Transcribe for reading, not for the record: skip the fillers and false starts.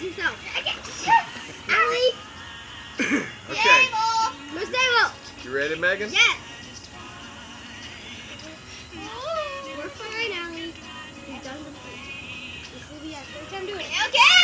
himself. Allie! Okay. No stable! You ready, Megan? Yes! We're fine, Allie. We've done this. This will be our third time doing it. Okay!